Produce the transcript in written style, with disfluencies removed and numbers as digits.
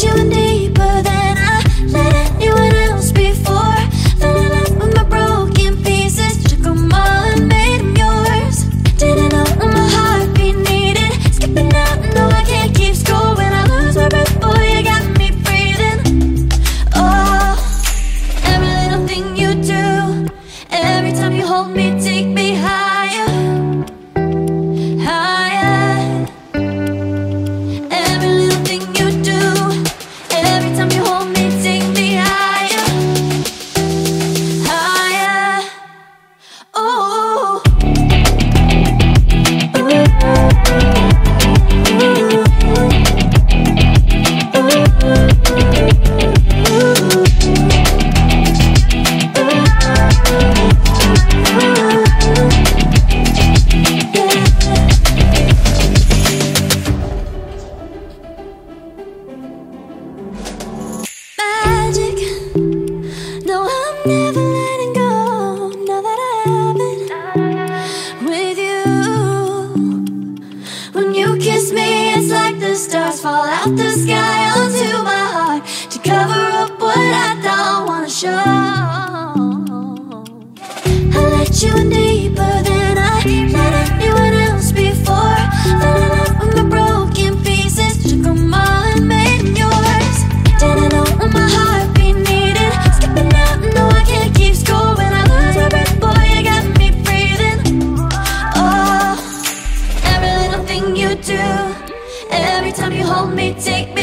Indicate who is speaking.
Speaker 1: you in deeper than I let anyone else before. Fell in love with my broken pieces, took them all and made them yours. Didn't know what my heartbeat needed, skipping out, no I can't keep score. When I lose my breath, boy, you got me breathing. Oh, every little thing you do, every time you hold me, take me higher, higher. Every little thing you do, every time you hold me, take me higher, higher. Oh, magic. No, I'm never letting go. Now that I have it with you. When you kiss me, it's like the stars fall out the sky onto my heart to cover up what I don't wanna show. I let you in deeper than I let anyone else before. Fell in love with my broken pieces, took them all and made them yours. Didn't know what my heartbeat needed, skipping out, no I can't keep score. When I lose my breath, boy, you got me breathing. Oh, every little thing you do, every time you hold me, take me